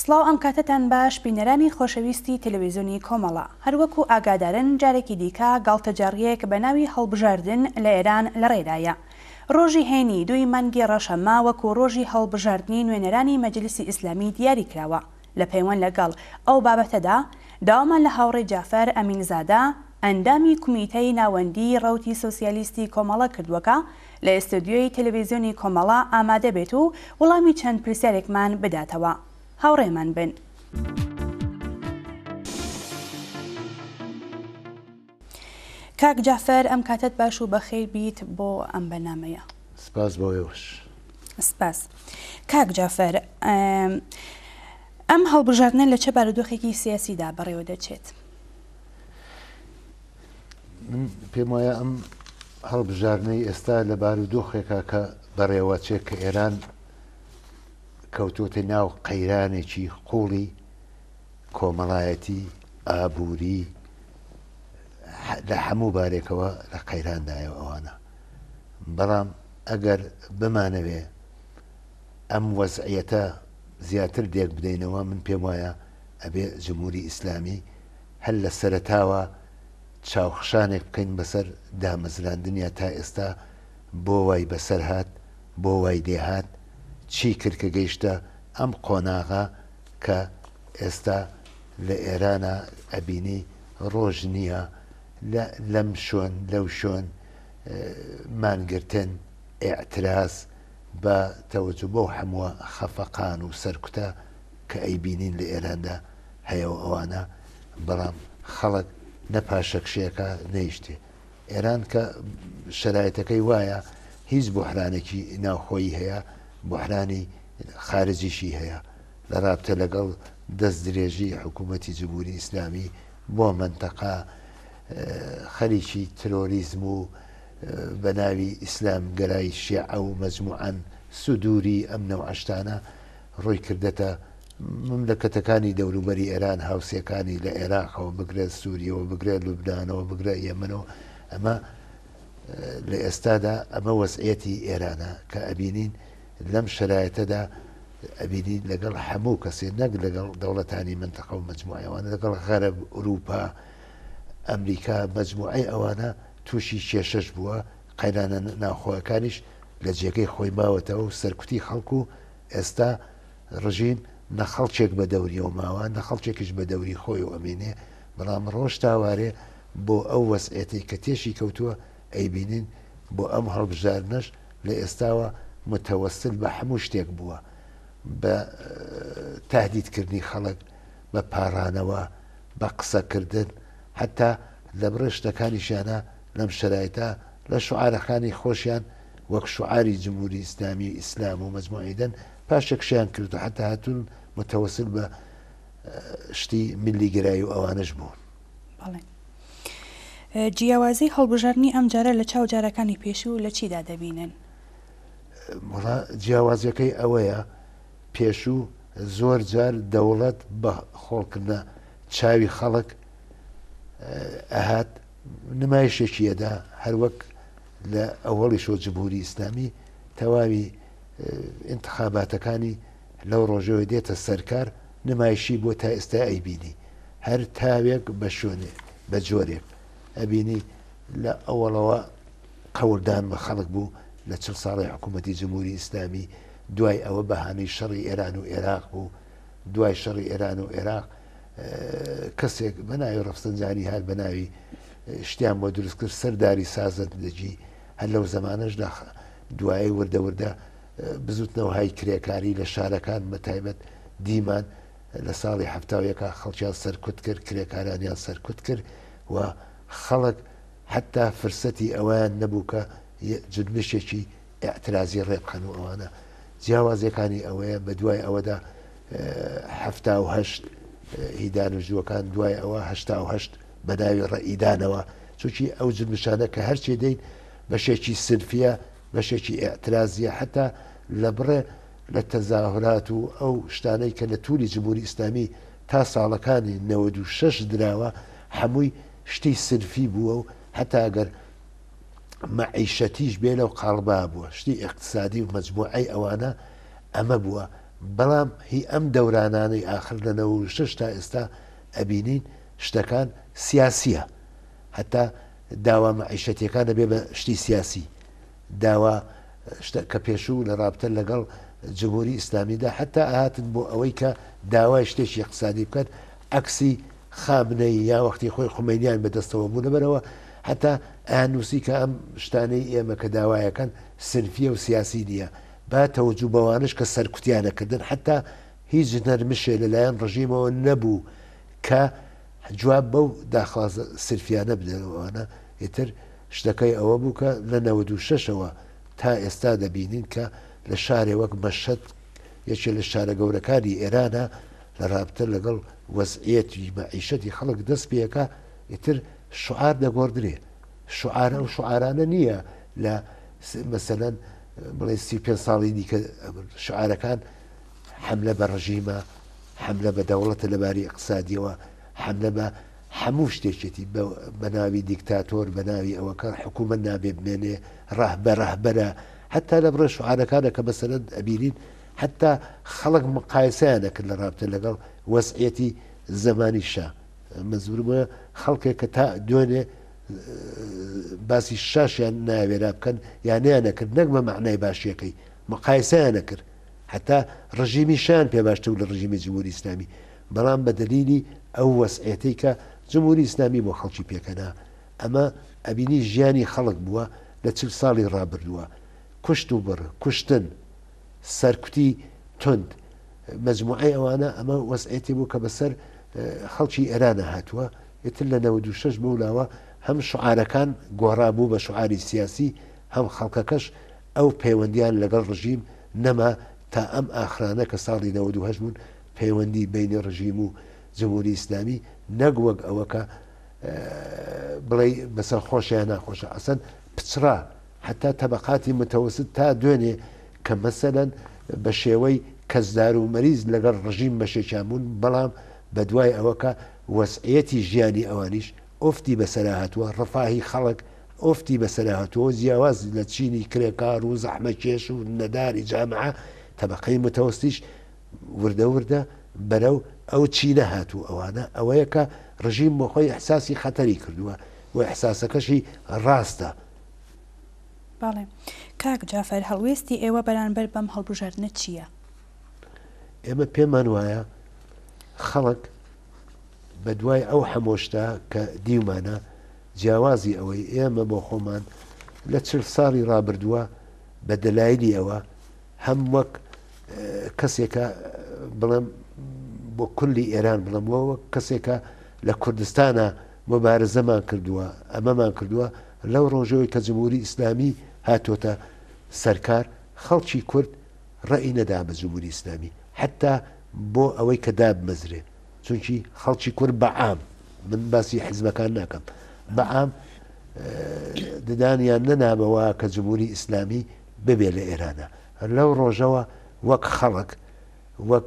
سڵاو ئەم کاتتان باش بینەرانی خۆشەویستی تەلەڤیزیۆنی کۆمەڵە هەروەکو ئاگادارن جارێکی دیکە گاڵتەجاڕیەک بە ناوی هەڵبژاردن لە ئێران لە ڕێدایە. ڕۆژی هێنی 2 مانگی ڕەشەممە وەکو ڕۆژی هەڵبژاردنی نوێنەرانی مەجلیسی ئیسلامی دیاری کراوە. لە پەیوەند لەگەڵ ئەو بابەتەدا داوامان لە هاوڕێی جافەر ئەمینزادە ئەندامی کومیتەی ناوەندی ڕەوتی سۆسیالیستی کۆمەڵە کردووەکە لە ئێستودیۆی تەلەڤیزیۆنی کۆمەڵە ئامادە بێت و وەڵامی چەند پرسیارێکمان بداتەوە. هاوڕێمان بن. کاک جافەر ئەم کاتت باش و بەخێر بیت بۆ ئەم بەرنامەیە. سپاس بۆیەوەش. سپاس. کاک جافەر ئەم هەڵبژاردنە لە چه بارودۆخێکی سیاسیدا بەڕێوە دەچێت؟ من پێم وایە ئەم هەڵبژاردنەی ئێستا لە بارودۆخێکە کە بەڕێوەچێت کە ئێران کەوتۆتە ناو قەیرانێکی قوڵی کۆمەڵایەتی ئابووری لە هەموو بارێکەوە لە قەیراندایە ئەوانە. بەڵام ئەگەر بمانەوێ ئەم وەزعیەتە زیاتر دێک بدەینەوە من پێم وایە ئەبێ جمهوری ئیسلامی هەر لە سەرەتاوە چاوخشانێک بکەین بەسەر دامەزراندنیا تا ئێستا بۆ وای بەسەر هات بۆ وای دێهات چی کرد کە گەیشتە ئەم قۆناغا کە ئێستا لە ئێرانە ئەبینی ڕۆژ نییە لەم شۆن لەو شۆن مانگرتن ئێعتراز بە تەوەجو بۆ هەمووە خەفەقان و سەرکوتە کە ئەیبینین لە ئێراندا هەیەەوە ئەوانە. بەڵام خەڵک نەپاشەکشەکە نەیشتێ. ئێران کە شەرایەتەکەی وایە هیچ بحرانێکی ناوخۆیی هەیە بحرانی خارجیشی هەیە لە رابطە لەگەڵ دەست درێژی حکوومەتی جمهوری ئیسلامی بۆ منتەقا خەریکی ترۆریزم و بە ناوی ئیسلام گەرای شیعە و مەجموعەن سوودوری ئەم نەوعەشتانە ڕووی کردەتە مملەکەتەکانی دەوروبەری ئێران هاوسەکانی لە عێراقەوە بگرێت سووریەوە بگرێت لوبنانەوە بگرێت یەمنەوە. ئەمە لە ئێستادا ئەمە وەزعیەتی ئێرانە کە ئەبینین لەم شرایەتەدا ئەبینین لەگەڵ هەموو کەسێ نەک لەگەڵ دەوڵەتانی منتەقە و مەجموعەوانە لەگەڵ غەرب ئوروپا ئەمریکا مەجموعەی ئەوانە تووشی کێشەش بووە. قەیرانە ناوخۆیەکانیش لە جێگەی خۆی ماوەتەوە و سەرکوتی خەڵکو و ئێستا ڕژیم نەخەڵچێک بە دەوریەوە ماوە نەخەڵچێکیش بە دەوری خۆی و ئەمینێ. بەڵام ڕۆژ تاوارێ بۆ ئەو وەسعەتی کە تێشی کەوتووە ئەیبینین بۆ ئەم هەڵبژاردنەش لە ئێستاوە متەوەسل بە هەموو شتێک بووە بە تاهدیدکردنی خەڵک بە پاڕانەوە بە قسەکردن حتا لە بڕێشتەکانیشیانە لەم شرایطە لە شعارەکانی خۆشیان وەک شعاری جمهوری ئیسلامی ئیسلام و مەجموعەیدەن پاشەکشیان کرد و حتا هاتوون متەوەسل بە شتی ملی گرایی و ئەوانش بوون. جیاوازی هەڵبژاردننی ئەم جارە لە چاو جارەکانی پێشوو و لە چیدا دەبینن؟ جیاوازیەکەی ئەوەیە پێشوو زۆر جار دەوڵەت بە خۆڵکردە چاوی خەڵک ئەهات نمایشێکیەدا هەروەک لە ئەوەڵی شۆ جمهوری ئیسلامی تەواوی انتخاباتەکانی لەو ڕۆژەوە دێتە سەرکار نمایشی بۆ تا ئێستا ئەیبینی هەر تاوێک بە شوێنێ بە جۆرێک ئەبینی لە ئەوەڵەوە قەولدان بە خەڵک بوو لە 40 ساڵی حکوومەتی جمهوری ئیسلامی دوای ئەوە بەهانەی شەڕی ئێران و عێراق بوو. دوای شەڕی ئێران و عێراق کەسێک بە ناوی ڕەفسەنجانی هات بە ناوی شتیان بۆ دروست کرد سەرداری سازت دەجی هەر لەو زەمانەشدا دوایی وردەوردە بزوتنەوە های کرێکاری لە شارەکان بە تایبەت دیمان لە ساڵی هەفتاویەکە خەڵکیان سەرکوت کرد کرێکارانیان سەرکوت کرد و خەڵک حتا فرسەتی ئەویان نەبوو کە جنبشێکی ئاعترازی ڕێبخەن و ئەوانە جیاوازیەکانی ئەوەیە بە دوای ئەوەدا 78 هیدانژوەکان دوای ئەوە 88 بە ناوی ڕئیدانەوە چونکی ئەو جنبشانە کە هەرچێ دەین بەشێکی سنفیە بەشێکی ئاعترازیە حتا لە بڕێ لە تەزاهرات و ئەو شتانەی کە لە تووری جمهوری ئیسلامی تا ساڵەکانی 96 دراوە هەمووی شتی سنفی بووە و حتا ئەگەر مەعیشەتیش بێ لەو قاڵبا بووە شتی ئیقتصادی و مەجموعەی ئەوانە ئەمە بووە بەڵام هی ئەم دەورانانەی آخر لە 96 تا ئێستا ئەبینین شتەکان سیاسیە، هەتا داوا مەعیشەتیەکانە بێ بە شتی سیاسی، داوا کە پێشوو لە رابطە لەگەڵ جمهوری ئیسلامیدا حتا ئاهاتن بۆ ئەوەی کە داوای شتێکی اقتصادی بکات ئەکسی خامنەی یا وەختی خۆی خومینیان بەدەستەوە بوو لەبەرەوە حتا ئانووسی کە ئەم شتانەی ئێمە کە داوایەکەن سنفیە و سیاسی نییە، با تەوەجوو بەوانش کە سەرکوتیانەکردن حتا هیچ نەرمشێ لەلایەن ڕژیمەوە نەبوو کە جواب بەو داخوازە سرفیانە بدەنەوەوانە. ئیتر شتەکەی ئەوە بوو کە لە 96ەوە تا ئێستا دەبینین کە لە شارێ وەک مەشهەد یەکێ لە شارە گەورەکانی ئێرانە لە رابطە لەگەڵ وەزعیەتی مەعیشەتی خەڵک دەست پێەکە، ئیتر شعار دەگۆڕدرێ، شعارە و شعارانە نییە لە مەسەلەن بڵێ 35 ساڵی دیکە شعارەکان حملە بە ڕژیمە، حملە بە دەوڵەتە لەباری اقتصادیەوە، حملە بە هەموو شتێکێتی بە ناوی دیکتاتۆر بە ناوی ئەوەکە حکوومەت نابێ بمێنێ ڕەهبەرە حتا لە بڕێ شعارەکانە کە بەسەرەن ئەبینین حتا خەڵک مقایسەیانە کرد لە رابطە لەگەڵ وەزعیەتی زەمانی شا. مەزورمە خەڵکێک کە تا دوێنێ باسی شاشیان ناوێرا بکەن یانیان نەکرد، نەک بە معنای باشیەکەی مقایسەیان نەکرد، حتا ڕژیمی شان پێ باشتر لە ڕژیمی جمهوری ئیسلامی، بەڵام بە دلیلی ئەو وەسعەتەی کە جمهوری ئیسلامی بۆ خەڵکی پێکەنا. ئەمە ئەبینی ژیانی خەڵک بووە لە 40 ساڵی ڕابردووە، کوشت و بڕ، کوشتن، سەرکوتی تند، مەجموعەی ئەوانە ئەمە وەسعەتی بوو کە بەسەر خەڵکی ئێرانە هاتووە. ئیتر لە 96 بەولاوە هەم شعارەکان گۆڕابوو بە شعاری سیاسی، هەم خەڵکەکەش ئەو پەیوەندیان لەگەڵ ڕژیم نەما تا ئەم ئاخرانە کە ساڵی 98 بوون پەیوەندی بینی ڕژیم و جمهوری ئیسلامی نەک وەک ئەوەکە بڵێ بەسەر خۆشیان ناخۆشە ئەسەن پچرا حتا تەبەقاتی متەوسط تا دوێنێ کە مەسەلەن بە شێوەی کەسدار و مەریز لەگەڵ ڕژیم بەشێکیان بوون، بەڵام بە دوای ئەوەکە وەسعەتی ژیانی ئەوانیش ئۆفتی بەسەرا هاتووە، ڕەفاهی خەڵک ئۆفتی بەسەرا هاتووە، جیاواز لە چینی کرێکار و زەحمەکێش و نەداری جامعە تەبەقەی متەوەستیش وردە وردە بەرەو ئەو چینە هاتوو. ئەوانە ئەوەیە کە ڕژیم بۆ خۆی ئەحساسی خەتەری کردووە و ئەحساسەکەشی ڕاستە. باڵێ کاک جافەر هەڵوێستی ئێوە بەرامبەر بەم هەڵبژاردنە چییە؟ ئێمە پێمان وایە خەڵک بە دوای ئەو هەمۆشتا کە دیومانە جیاوازی ئەوەی ئێمە بۆ خۆمان لە 40 ساڵی ڕابردووە بە دەلایلی ئەوە هەم وەک کەسێکە بڵێم بۆ کولی ئێران بڵم وەک کەسێکە لە کوردستانە مبارزەمان کردووە، ئەمەمان کردووە لەو ڕۆژەوەی کە جمهوری ئیسلامی هاتۆتە سەرکار خەڵکی کورد ڕێی نەدا بە جمهوری ئیسلامی حتا بۆ ئەوەی کە دابمەزرێ، چونکی خەڵکی کورد بەعام، من باسی حیزبەکان ناکەم، بەعام ددانیان نەنابەوە کە جمهوری ئیسلامی ببێ لە ئێرانە. لەو ڕۆژەوە وەک خەڵک وەک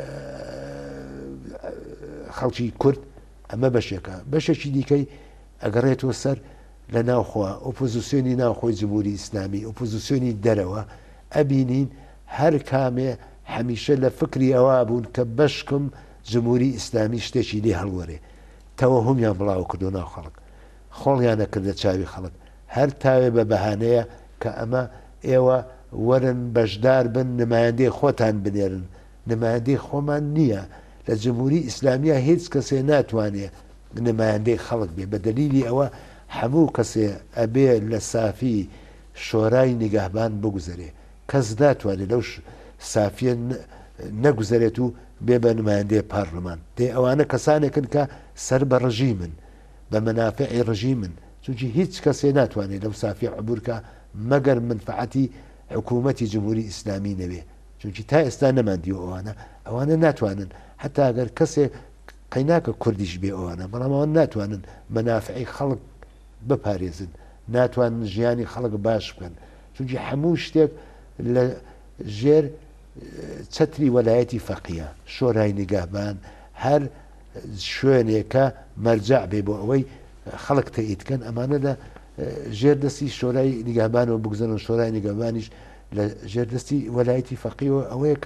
خەڵکی کورد ئەمە بەشێکە، بەشێکی دیکەی ئەگەڕێتەوە سەر لە ناوخوا ئۆپۆزیسیۆنی ناوخۆی جمهوری ئیسلامی، ئۆپۆزیسیۆنی دەرەوە ئەبینین هەر کامێ هەمیشە لە فکری ئەوە بوون کە بەشکم جمهوری ئیسلامی شتێکی لێ هەڵوەرێ، تەوەهومیان بڵاو کردو ناو خەڵک، خۆڵیانە کردە چاوی خەڵک، هەر تاوێ بە بەهانەیە کە ئەمە ئێوە وەرن بەشدار بن نمایندەی خۆتان بنێرن، نمایندەی خۆمان نییە. لە جمهوری ئیسلامیە هیچ کەسێ ناتوانێت نمایندەی خەڵک بێ، بە دلیلی ئەوە هەموو کەسێ ئەبێ لە سافی شۆرای نیگەهبان بگوزارێ، کەس ناتوانێت لەو سافیە نەگوزارێت و بێ بە نمایندەی پارلەمان. دێ ئەوانە کەسانێکن کە سەر بە ڕژیمن، بە مەنافعی ڕژیمن، چونکی هیچ کەسێ ناتوانێت لەو سافی عبورکە مەگەر منفعەتی حکوومەتی جمهوری ئیسلامی نەبێ، چونکی تا ئێستا نەماندیوە ئەوانە ناتوانن حتا ئەگەر کەسێ قەیناکە کوردیش بێ ئەوانە، بەڵام ئەوان ناتوانن مەنافعی خەڵک بپارێزن، ناتوانن ژیانی خەڵک باش بکەن، چونکی هەموو شتێک لە ژێر چەتری وەلایەتی فەقیە، شۆرای نیگەهبان، هەر شوێنێکە مەرجع بێ بۆ ئەوەی خەڵک تەئیدکەن، ئەمانە لە ژێردەستی شۆرای نیگەهبانەوە بگزەنەوە، شۆرای نیگەهبانیش لە ژێردەستی وەلایەتی فەقیەوە ئەوەیە کە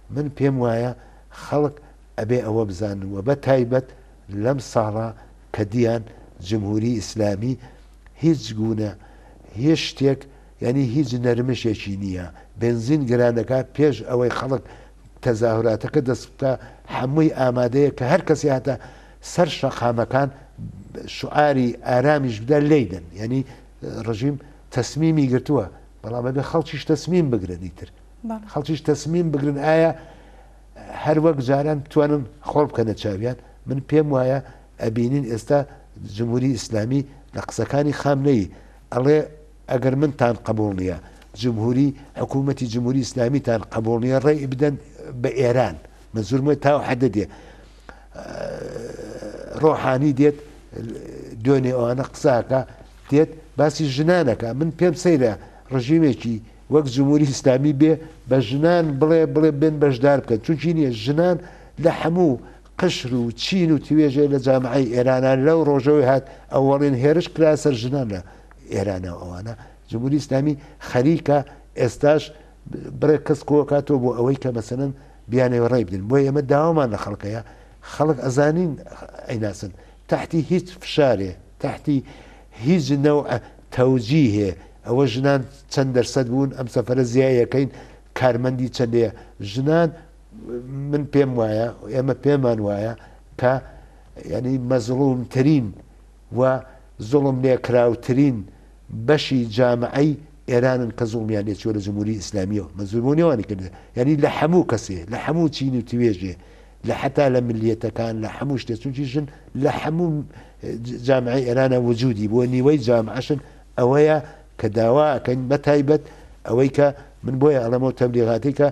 من پێم وایە خەڵک ئەبێ ئەوە بزانن و بە تایبەت لەم ساڵە کە دییان جمهوری ئیسلامی هیچ گونە هیچ شتێک ینی هیچ نەرمشێکی نییە بنزین گرانەکە پێش ئەوەی خەڵک تەزاهوراتەکە دەستکە هەمووی ئامادەیە کە هەر کەسی هاتە سەر شەقامەکان شعاری ئارامیش بدە لێدن ینی ڕژیم تەسمیمی گرتووە بەڵام بێ خەڵکیش تەسمیم بگرنی تر خەڵکیش تەسمیم بگرن ئایا هەر وەک جاران توانن خۆڵ بکەنە چاویان من پێم وایە ئەبینین ئێستا جمهوری ئیسلامی لە قسەکانی خامنەی ئەڵێ ئەگەر منتان قبول نییە جمهوری حکوومەتی جمهوری ئیسلامیتان قبول نییە ڕێی بدەن بە ئێران منزورمە تا حەدە دێ ڕۆحانی دێت دوێنێ ئەوانە قساکە دێت باسی ژنانەکە من پێم سەیرە ڕژیمێکی وەک جمهوری ئیسلامی بێ بە ژنان بڵێ بێن بەشدار بکەن چونکی نییە ژنان لە هەموو قشر و چین و توێژێ لە جامعی ئێرانان لەو ڕۆژەوەی هات ئەوەڵێن هێرش کرا سەر ژنان لە ئێرانە ئەوانە جمهوری ئیسلامی خەریکە ئێستاش بڕێ کەس کۆکاتەوە بۆ ئەوەی کە مەسەن بیانەوە ڕێ بدن بۆ ئێمە داوامان لە خەڵکەیە خەڵک ئەزانین ئەیناسن تحتی هیچ فشارێ تحتی هیچ نەوع تەوجی هەیە ئەوە ژنان چەند دەرسەد بوون ئەم سەفەرە زیایەکەین کارمەندی چەندەیە ژنان من پێم وایە ئێمە پێمان وایە کە ینی مەزڵومترین و زوڵم لێکراوترین بەشی جامعەی ئێرانن کە زوڵمیان لێچوە لە جمهوری ئیسلامیەوە مەزوربوونیوانی کرد ینی لە هەموو کەسێ لە هەموو چین و توێژێ لە حتا لە ملیەتەکان لە هەموو شتێ چونکی ژن لە هەموو جامعی ئێرانە وجودی بۆ نیوەی جامعەشن ئەوەیە کە داواکەین بە تایبەت ئەوەی کە من بۆیە ئەڵەمەوە تەبلیغاتی کە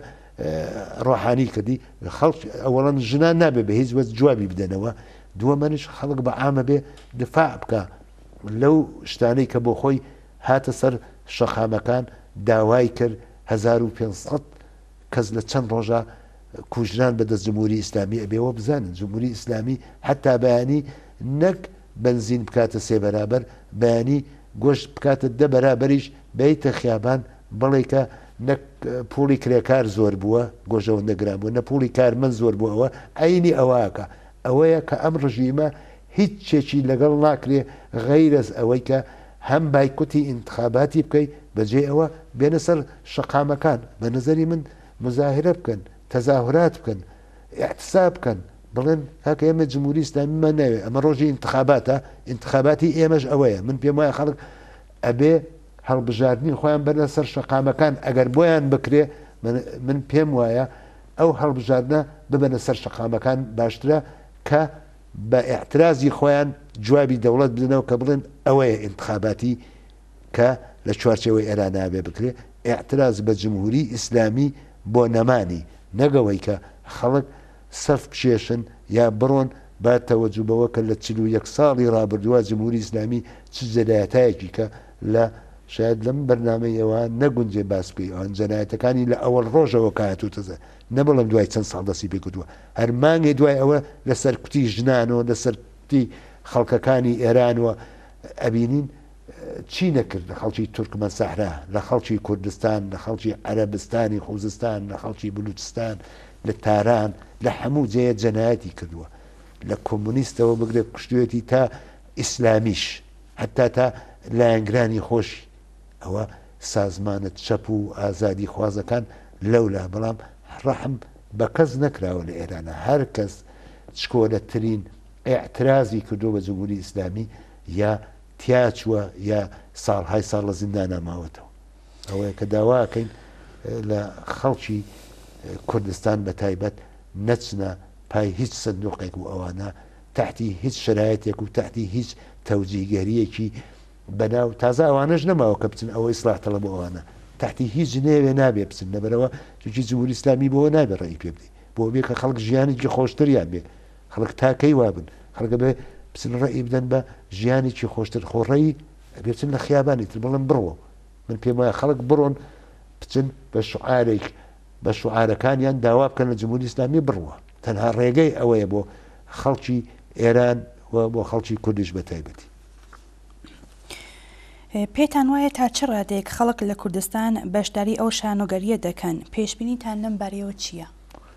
ڕۆحانی کردی خەڵک ئەوەڵەن ژنان نابێ بە هیچ وەست جوابی بدەنەوە دووەمەنش خەڵک بە عامە بێ دفاع بکە لەو شتانەی کە بۆ خۆی هاتە سەر شەقامەکان داوای کرد 1500 کەس لە چەند ڕۆژە کوژران بەدەست جمهوری ئیسلامی ئەبێەوە بزانن جمهوری ئیسلامی حتا بەیانی نەک بنزین بکاتە سێ بەرابەر بەیانی گۆشت بکاتە دە بەرابەریش بیتە خیابان بڵێ کە نەک پوڵی کرێکار زۆر بووە گۆژەوە نەگران بووە نە پوڵی کارمەند زۆر بووەوە ئەینی ئەوەکە ئەوەیە کە ئەم ڕژیمە هیچ چێکی لەگەڵ ناکرێ غەیرەز ئەوەی کە هەم بایکوتی ئینتخاباتی بکەیت بەجێ ئەوە بێنە سەر شەقامەکان بە نظری من مزاهرە بکەن تەزاهورات بکەن احتساب بکەن بڵێن هەکە ئێمە جمهوری ئیسلامیمان ناوێ ئەمە ڕۆژی ئینتخاباتە ئینتخاباتی ئێمەش ئەوەیە من پێم وایە خەڵک ئەبێ هەڵبژاردننی خۆیان بەرە سەر شەقامەکان ئەگەر بۆیان بکرێ من پێم وایە ئەو هەڵبژاردنە ببەنە سەر شەقامەکان باشترە کە بە ئاعترازی خۆیان جوابی دەوڵەت بدنەوە کە بڵێن ئەوەیە ئینتخاباتی کە لە چوارچەوەی ئێران نابێ بکرێ ئاعتراز بە جمهوری ئیسلامی بۆ نەمانی نەگەوەی کە خەڵک سەف بشێشن یا بڕۆن با تەوەجوبەوە کە لە 41 ساڵی ڕابردووە جمهوری ئیسلامی چ جەنایەتایەکی کە لە شاید لەم بەرنامەیەوە نەگونجێ باس بکەی ئەوان جەنایەتەکانی لە ئەوەڵ ڕۆژەوە کاتوتەزە نەبڵم دوای چەند ساڵ دەسی پێ کردووە هەر مانگێ دوای ئەوە لەسەر کوتی ژنانەوە لەسەر کوتی خەڵکەکانی ئێرانەوە ئەبینین چی نەکرد لە خەڵکی تورکمەن سەحرا لە خەڵکی کوردستان لە خەڵکی عەرەبستانی خوزستان لە خەڵکی بلوچستان لە تاران لە هەموو جەیە جەنایەتی کردووە لە کۆمونیستەوە بگرێت کوشتوێتی تا ئیسلامیش حتا تا لایەنگرانی خۆشی ئەوە سازمانت چەپ و ئازادی خوازەکان لەولا بەڵام ڕەحم بە کەس نەکراوە لە ئێرانە هەر کەس چکۆلەترین ئاعترازی کردو بە جمهوری ئیسلامی یا تیاچووە یا ساڵهای ساڵ لە زیندانە ماوەتەوە ئەوەیە کە داواکەین لە خەڵکی کوردستان بە تایبەت نەچنە پای هیچ سندوقێک و ئەوانە تحتی هیچ شرایەتێک و تحتی هیچ تەوجیگەریەکی بەناو تازە ئەوانەش نەماوە کە بچن ئەوەی ئیسلاح تەڵەب بۆ ئەوانە تحتی هیچ نێوێ نابێ بچن لەبەرەوە چونکی جمهوری ئیسلامی بۆەوە نابێ ڕێی پێ بدەی بۆ بێ کە خەڵک ژیانێکی خۆشتریان بێ خەڵک تاکەی وابن خەڵکە بێ بچن ڕێی بدەن بە ژیانێکی خۆشتر خۆڕێی ئەبێ بچن لە خیابانی تر بڵێن بڕۆ من پێم وایە خەڵک بڕۆن بچن بە شعارێک بە شعارەکانیان داوا بکەن لە جمهوری ئیسلامی بڕوە تەنها ڕێگەی ئەوەیە بۆ خەڵکی ئێران و بۆ خەڵکی کوردیش بە تایبەتی پێتان وایە تا چ ڕادێک خەڵک لە کوردستان بەشداری ئەو شانۆگەریە دەکەن پێشبینیتان لەم بارەیەوە چییە؟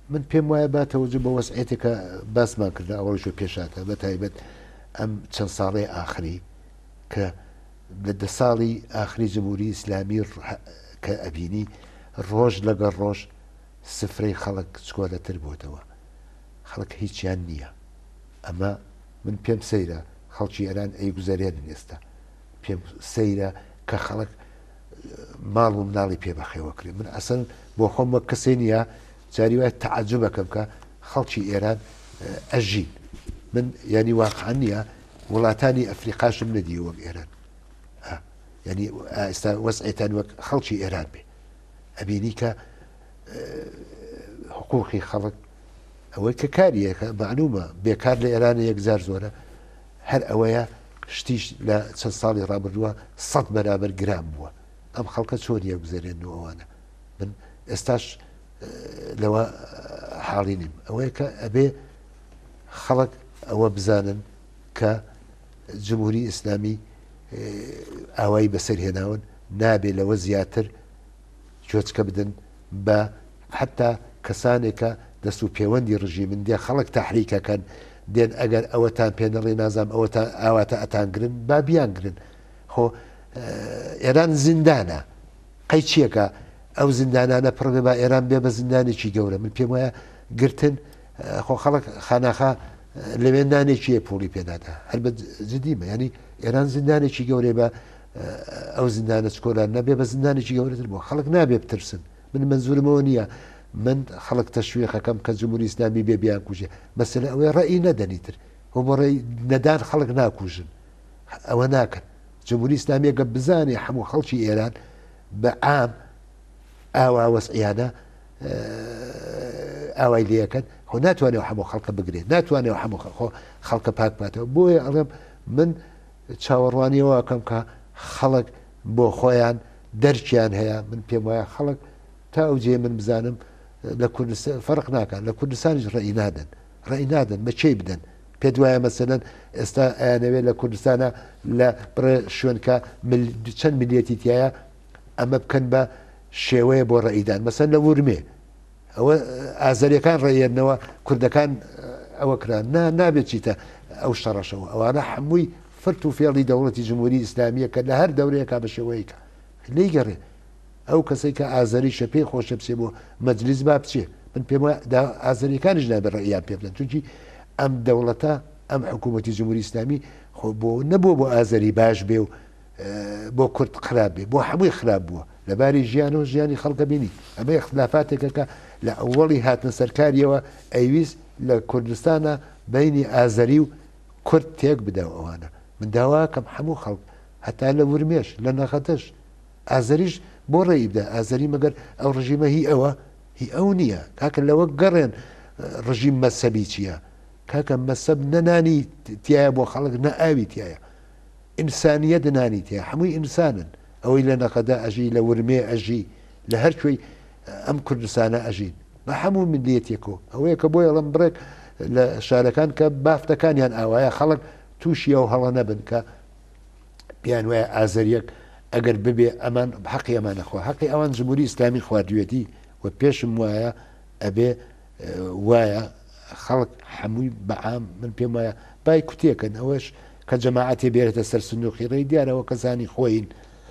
من پێم وایە باتەوەجە بە وەسعێتێکە باسمان کردە ئەوەشۆ پێشاتە بە تایبەت ئەم چەند ساڵی ئاخری کە لە 10 ساڵی ئاخری جمهوری ئیسلامی کە ئەبینی ڕۆژ لەگەڵ ڕۆژ سفرەی خەڵک چکۆلەتر بۆتەوە خەڵک هیچیان نییە ئەمە من پێم سەیرە خەڵکی ئێران ئەیگوزارێنن ئێستا پێم سەیرە کە خەڵک ماڵ و مناڵی پێ بەخێوەکرێ من ئەسن بۆ خۆم وەک کەسێ نییە جاری وایە تەعەجوب بەکەم کە خەڵکی ئێران ئەژین من ینی واقعان نییە وڵاتانی ئەفریقاشم نەدی وەک ئێران ینی ئێستا وەسعێتان وەک خەڵکی ئێران بێ ئەبینی کە حقوقی خەڵک ئەوەی کە کاریەکە معلومە بێکار لە ئێرانە یەکجار زۆرە هەر ئەوەیە شتیش لە چەند ساڵی ڕابردووە 100 بەرابەر گرام بووە ئەم خەڵکە چۆن یەکگوزارێنەوە ئەوانە من ئێستاش لەوە حاڵی نیم ئەوەیە کە ئەبێ خەڵک ئەوە بزانن کە جمهوری ئیسلامی ئاوایی بەسەر هێناون نابێ لەوە زیاتر جۆچکە بدن بە حتا کەسانێکە دەست و پەیوەندی ڕژیمن دێ خەڵک تەحریکەکەن دێن ئەگەر ئەوەتان پێنەڵێ نازام ئەوەتان ئاواتە ئەتانگرن با بیانگرن خۆ ئێران زیندانە قەی چیەکە ئەو زیندانانە پڕ بێ با ئێران بێ بە زیندانێکی گەورە من پێم وایە گرتن خۆ خەڵک خاناخا لەوێ نانێکیە پوڵی پێدادا هەر بە جدیمە ینی ئێران زیندانێکی گەورێ بە ئەو زیندانە چکۆلان نەبێ بە زیندانێکی گەورەتر بۆ خەڵک نابێ بترسن من منزورمەوە نییە من خەڵک تەشویقەکەم کە جمهوری ئیسلامی بێ بیان کوژێ مەسەلە ئەوەی ڕێی نەدەنیتر هۆ بۆ ڕێی نەدان خەڵک ناکوژن ئەوە ناکەن جمهوری ئیسلامیەکە بزانێ هەموو خەڵکی ئێران بە عام ئاوا وەسعیانە ئاوای لەکەن خۆ ناتوانێت هەموو خەڵکە بگرێت ناتوانێت هەموو خەڵکە پاکباتەوە بۆیە ئەڵێم من چاوەڕوانیەوەکەم کە خەڵک بۆ خۆیان دەرچیان هەیە من پێم وایە خەڵک تا ئەوجێ من بزانم لە کوردستان فەرق ناکەن لە کوردستانیش ڕێی نادەن بە چێ بدەن پێ دوایە مەسەلەن ئێستا ئەیانەوێت لە کوردستانە لە بڕێ شوێنکە چەند میلیەتی تایە ئەمە بکەن بە شێوەیە بۆ ڕێیدان مەسەن لە ورمێ ئەوە ئازەریەکان ڕێیێنەوە کوردەکان ئەوە کران نابێت چیتە ئەو شەڕەشەوە ئەوانە هەمووی فرت و فێڵی دەوڵەتی جمهوری ئیسلامیە کە لە هەر دەورەیەکا بە شێوەیەکە لی گەڕێ ئەو کەسێک کە ئازەری شەپێ خۆشە بچێ بۆ مەجلیس با بچێ من پێم ئازەریەکانیش نابێت ڕێیان پێ بدەن چونکی ئەم دەوڵەتە ئەم حکوومەتی جمهوری ئیسلامی خۆ بۆ نەبووە بۆ ئازەری باش بێ و بۆ کورد خراپ بێ بۆ هەمووی خراپ بووە لەباری ژیانەوە ژیانی خەڵکە بینی ئەمە اختلافاتێکەکە لە ئەوڵی هاتنە سەرکاریەوە ئەیویست لە کوردستانە بینی ئازەری و کورد تێک بدە ئەوانە من داواکەم هەموو خەڵک هەتا لە ورمێش لە نەخەتەش ئازەریش بۆ ڕێی بدە ئازەری مەگەر ئەو ڕژیمە هی ئەو نییە کاکە لەوە گەڕێن ڕژیم مەسەبی چییە کاکە مەسەب نەنانی تایە بۆ خەڵک نەئاوی تایە ئینسانیەت نانی تایە هەمووی ئینسانن ئەوەی لە نەخەدا ئەژی لە ورمێ ئەژی لە هەر کوێی ئەم کوردستانە ئەژین بە هەموو ملیەتێکەوە ئەوەیە کە بۆی ئەڵم بڕێک لە شارەکان کە بافتەکانیان ئاوایە خەڵک تووشی ئەو هەڵە نەبن کە پیان وایە ئازەریەک ئەگەر ببێ ئەمان حەقی ئەمانەخوا حەقی ئەوان جمهوری ئیسلامی خواردوێتی و پێشم وایە ئەبێ وایە خەڵک هەمووی بەعام من پێم وایە بای کوتێکن ئەوەش کە جەماعەتێ بێرێتە سەر سنووقی ڕێی دیارەوە کەسانی خۆین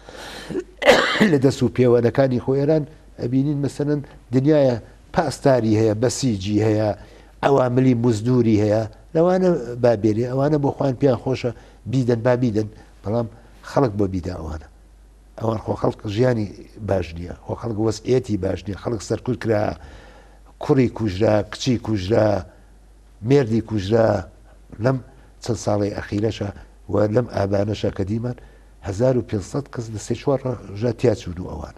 لە دەست و پێوەنەکانی خۆێران ئەبینین مەسەرەن دنیاە پاسداری هەیە بەسیجی هەیە ئەواملی مزدوری هەیە لەوانە بابێری ئەوانە بۆ خوان پێیان خۆشە بیدەن بابیدەن بەڵام خەڵک بۆ بیدا ئەوانە ئەوان خۆ خەڵک ژیانی باش نییە خۆ خەڵک وەسعەتی باش نییە خەڵک سەرکوت کرا کوڕی کوژرا کچی کوژرا مێردی کوژرا لەم چەند ساڵی ئەخیرەشە و لەم ئابانەشە کە دیمان 1500 کەس لە سێ چوار ڕۆژە تیاچوون و ئەوانە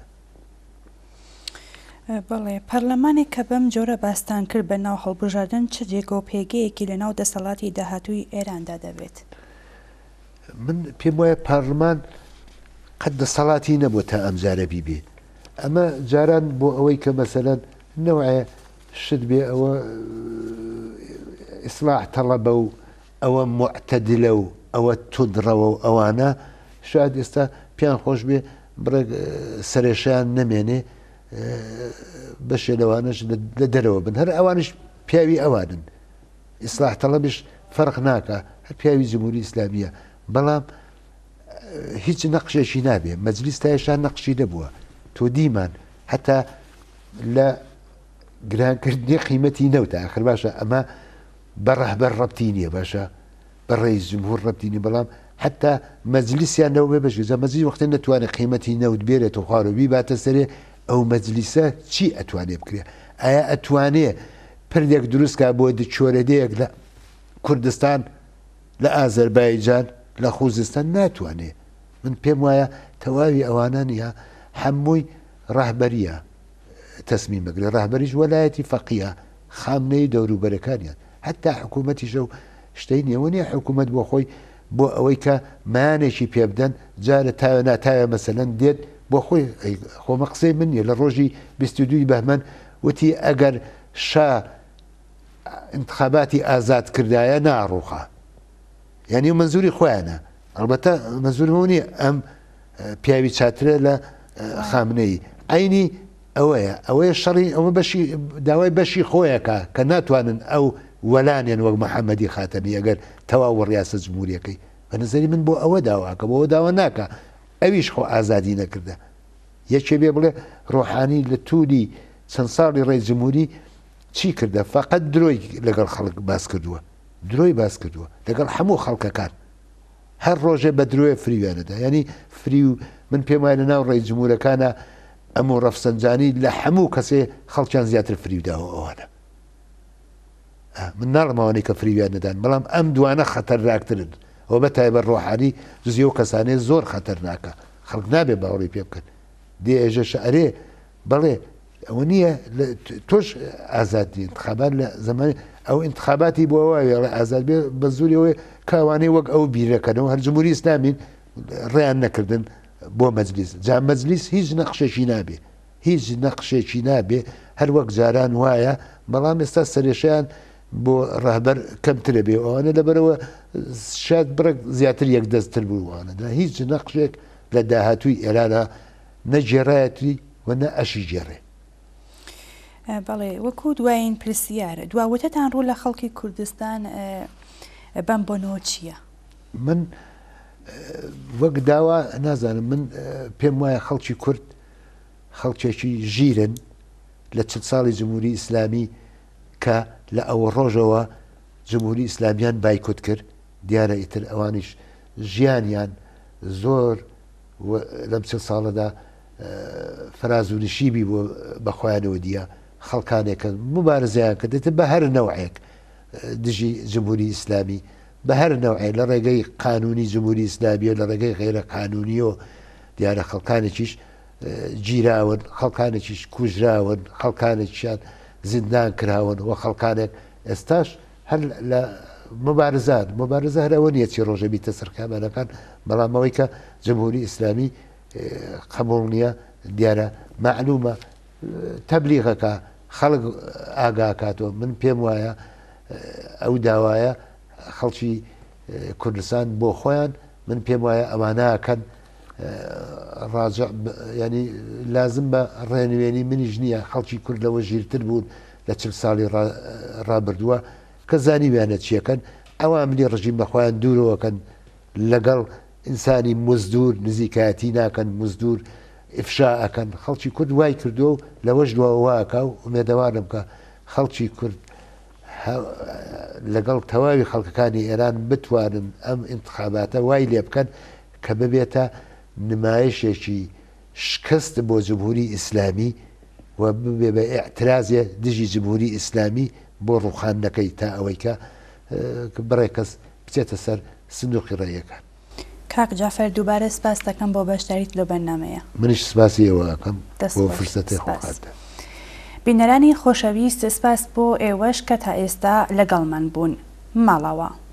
بەڵێ پەرلەمانێک کە بەم جۆرە باستان کرد بە ناو هەڵبژاردن چ جێگە و پێگەیەکی لە ناو دەسەڵاتی داهاتووی ئێراندا دەبێت من پێم وایە پارلمان قەت دەسەڵاتی نەبوو تا ئەمجارە بیبێ ئەمە جاران بۆ ئەوەی کە مەسەلەن نەوەیە شت بێ ئەوە ئیسلاح تەڵەبە و ئەوە معتەدلە و ئەوە تودڕەوە و ئەوانە شاید ئێستا پیان خۆش بێ بڕێک سەرێشیان نەمێنێ بەشێ لەوانش لە دەرەوە بن هەر ئەوانش پیاوی ئەوانن ئیسلاح تەڵەبش فەرق ناکە هەر پیاوی جمهوری ئیسلامیە بەڵام هیچ نەقشێکی نابێ مەجلیس تا ێشتا نەقشی نەبووە تۆ دیمان حتا لە گرانکردنی قیمەتی نەوتە ئاخر باشە ئەمە بە ڕەهبەر ڕەبتی نییە باشە بە ڕێیس جمهور ڕەبتی نیە بەڵام حتا مەجلیسیان نەوە بێ بەش مەجلیس وەختە نەتوانێت قیمەتی نەوت بێرێت و خواروبی باتە سەرێ ئەو مەجلیسە چی ئەتوانێ بکرێ ئایا ئەتوانێ پردێک دروستکە بۆ چۆرەدەیەک لە کوردستان لە ئازەربایجان لە خوزستان ناتوانێ من پێم وایە تەواوی ئەوانە نیە هەمووی ڕاهبەریە تەسمیم بگرێ ڕاهبەریش وەلایەتی فەقیە خامنەی دەوروبەرەکانیان حتا حکوومەتیشە و شتەی نیەوە نیە حکوومەت بۆ خۆی بۆ ئەوەی کە مانێکی پێ بدەن جارە تاوە ناتاوە مەسەلەن دێت بۆ خۆی خۆمە قسەی من نیە لە ڕۆژی 22 بەهمەن وتی ئەگەر شا انتخاباتی ئازاد کردایە ناڕوخە یعنی منزوری خۆیانە ئەلبەتە منزورمەوە نیە ئەم پیاوی چاترە لە خامنەی عینی ئەوەیە شەڕی ئەوە بەشی داوای بەشی خۆیەکە کە ناتوانن ئەو وەلانیان وەک محەممەدی خاتەمی ئەگەر تەواو ڕاستە جمهوریەکەی بە نظری من بۆ ئەوە داواکە بۆەوە داوا ناکە ئەویش خۆ ئازادی نەکردە یەکێ بێ بڵێ ڕۆحانی لە تووری چەند ساڵی ڕێی جمهوری چی کردە فقط درۆی لەگەڵ خەڵک باس کردووە درۆی باس کردووە لەگەڵ هەموو خەڵکەکان هەر ڕۆژێ بە درۆی فریوانەدا ینی فری و من پێم وایە لە ناو ڕێی جمهورەکانە ئەموو ڕەفسەنجانی لە هەموو کەسێ خەڵکیان زیاتر فریوداوە ئەوانە من ناڵماوانەی کە فریویان نەدان بەڵام ئەم دوانە خەتەرناکترن ئەوە بە تایبەت ڕۆحانی جزیە و کەسانەیە زۆر خەتەرناکە خەڵک نابێ باوەڕی پێ بکەن دێ ئێژە شەعرێ بەڵێ ئەوە نییە تۆش ئازادی انتخابات لە زمانی ئەو انتخاباتی بۆ ئەوە ئازاد بێ بە زوریەوەی کاوانەی وەک ئەو بیرەکەنەوە هەر جمهوری ئیسلامین ڕێیان نەکردن بۆ مەجلیس جا مەجلیس هیچ نەقشێکی نابێ هیچ نەقشێکی نابێ هەر وەک جاران وایە بەڵام ئێستا سەرێشیان بۆ ڕاهبەر کەمترە بێ ئەوانە لەبەرەوە شاد بڕێک زیاتر یەک دەستتر بووانەدا هیچ نەقشێک لە داهاتووی ئێرانە نەجێڕایەتی و نە ئەشی جێڕێ بەڵێ وەکو دوایین پرسیارە دواوەتەتان ڕوو لە خەڵکی کوردستان بەم بۆنەوە چییە؟ من وەک داوا نازانم من پێم وایە خەڵکی کورد خەڵکێکی ژیرن لە چەند ساڵی جمهوری ئیسلامی کە لە ئەوە ڕۆژەوە جمهوری ئیسلامیان بایکوت کرد دیارە ئیتر ئەوانیش ژیانیان زۆر لەم چەند ساڵەدا فراز و نشیبی بۆ بەخۆیانەوە دیە خەڵکانێکە مبارزیان کە دێتە بە هەر نەوعێک دژی جمهوری ئیسلامی بە هەر نەوعێ لە ڕێگەی قانونی جمهوری ئیسلامیە لە ڕێگەی غیرە قانونیەوە دیارە خەڵکانێکیش گیراون خەڵکانێکیش کوژراون خەڵکانێکیان زیندان کراون و خەڵکانێک ئێستاش هەر لە مبارزە هەرەوە نیە چی ڕۆژە بیتە سەرکامانەکان بەڵام ئەوەی کە جمهوری ئیسلامی قبول نییە دیارە معلومە تەبلیغەکە خەڵک ئاگاکاتەوە من پێم وایە ئەو داوایە خەڵکی کوردستان بۆ خۆیان من پێم وایە ئەوانەکەن ڕاجع ینی لازم بە ڕێنوێنی منیش نییە خەڵکی کورد لەوە ژیرتر بوون لە 40 ساڵی ڕابردووە کە زانیویانە چیەکەن ئەواملی ڕژیم بەخۆیان دوورەوەکەن لەگەڵ ئینسانی مزدور نزیکایەتی ناکەن مزدور ئفشا ئەەکەن خەڵکی کورد وای کردو و لەوەش دوواکە و ئومێدەوارم کە خەڵکی کورد لەگەڵ تەواوی خەڵکەکانی ئێران بتوانن ئەم انتخاباتە وای لێ بکەن کە ببێتە نمایشێکی شکست بۆ جمهوری ئیسلامی و ببێ بە ئاعترازێ دژی جمهوری ئیسلامی بۆ ڕوخاندنەکەی تا ئەوەی کە بڕێ کەس بچێتە سەر سندوقی ڕێیەکان. کاک جافەر دووبارە سپاس دەکەم بۆ بەشداریت لە بەرنامەیە. منیش سپاسی ئێوە ئەەکەم بۆ فرسەتی خۆخاتە. بینەرانی خۆشەویست سپاس بۆ ئێوەش کە تا ئێستا لەگەڵمان بوون ماڵەوە.